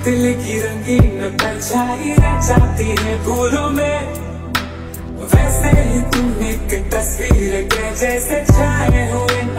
दिल की रंगीन परछाई रह जाती है फूलों में, वैसे ही तुम एक तस्वीर के जैसे छाए हुए